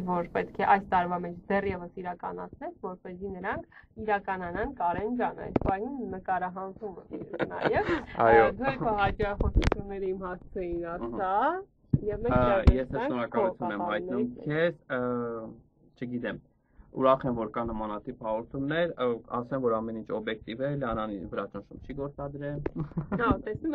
որ պետք է այս տարվա մեջ դեռևս իրականացնես, որպեսզի նրանք իրականանան Կարեն ջան, այս պահին նկարահանումը նայեք, դու քո հաջողությունների իմ հասցեին ասա, եւ մենք ես շնորհակալություն եմ հայտնում քեզ, չգիտեմ, ուրախ եմ, որ կա նմանատիպ հաղորդումներ, ասեմ, որ ամեն ինչ օբյեկտիվ է, Լիանան վրա ճնշում չի գործադրել։ Հա, տեսնում